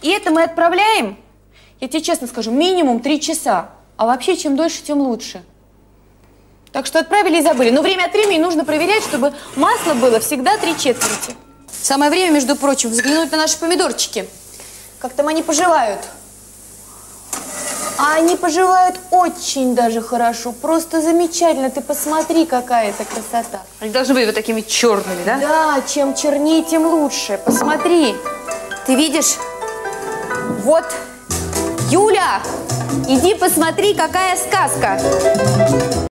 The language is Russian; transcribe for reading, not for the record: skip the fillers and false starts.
И это мы отправляем, я тебе честно скажу, минимум 3 часа. А вообще, чем дольше, тем лучше. Так что отправили и забыли. Но время от времени нужно проверять, чтобы масло было всегда 3/4. Самое время, между прочим, взглянуть на наши помидорчики. Как там они поживают? А они поживают очень даже хорошо. Просто замечательно. Ты посмотри, какая это красота. Они должны быть вот такими черными, да? Да, чем чернее, тем лучше. Посмотри. Ты видишь? Вот. Юля, иди посмотри, какая сказка.